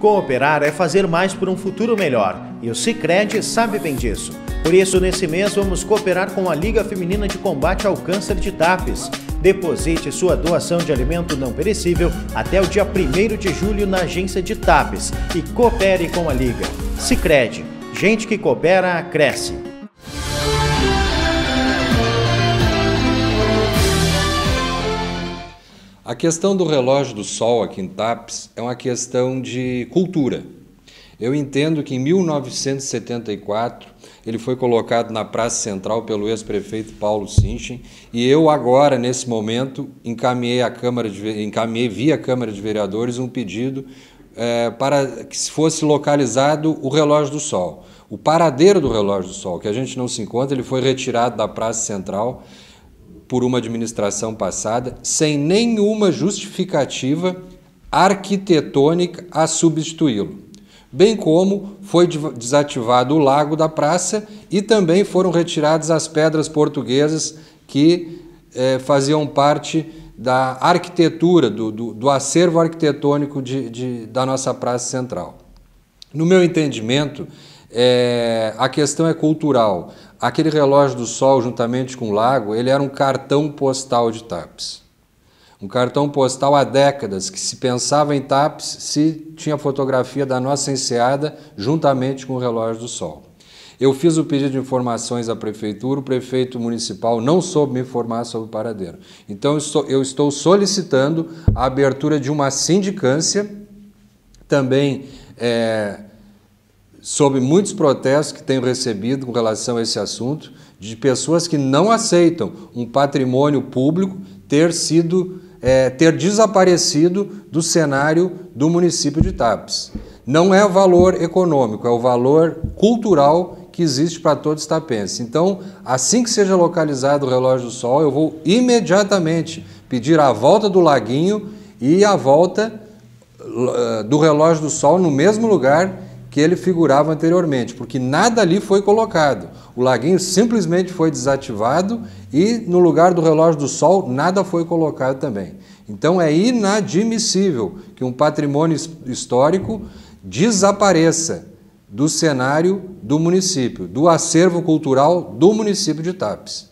Cooperar é fazer mais por um futuro melhor, e o Sicredi sabe bem disso. Por isso, nesse mês, vamos cooperar com a Liga Feminina de Combate ao Câncer de TAPES. Deposite sua doação de alimento não perecível até o dia 1º de julho na agência de TAPES e coopere com a Liga. Sicredi, gente que coopera, cresce. A questão do relógio do sol aqui em TAPES é uma questão de cultura. Eu entendo que em 1974 ele foi colocado na Praça Central pelo ex-prefeito Paulo Sinchen e eu agora, nesse momento, encaminhei via Câmara de Vereadores um pedido para que fosse localizado o relógio do sol. O paradeiro do relógio do sol, que a gente não se encontra, ele foi retirado da Praça Central por uma administração passada, sem nenhuma justificativa arquitetônica a substituí-lo. Bem como foi desativado o lago da praça e também foram retiradas as pedras portuguesas que faziam parte da arquitetura, do acervo arquitetônico da nossa Praça Central. No meu entendimento, a questão é cultural. Aquele relógio do sol, juntamente com o lago, ele era um cartão postal de TAPES. Um cartão postal há décadas, que se pensava em TAPES se tinha fotografia da nossa enseada juntamente com o relógio do sol. Eu fiz o pedido de informações à prefeitura, o prefeito municipal não soube me informar sobre o paradeiro. Então eu estou solicitando a abertura de uma sindicância, também sob muitos protestos que tenho recebido com relação a esse assunto, de pessoas que não aceitam um patrimônio público ter desaparecido do cenário do município de TAPES. Não é o valor econômico, é o valor cultural que existe para todos os tapenses. Então, assim que seja localizado o relógio do sol, eu vou imediatamente pedir a volta do laguinho e a volta do relógio do sol no mesmo lugar que ele figurava anteriormente, porque nada ali foi colocado. O laguinho simplesmente foi desativado e no lugar do relógio do sol nada foi colocado também. Então é inadmissível que um patrimônio histórico desapareça do cenário do município, do acervo cultural do município de TAPES.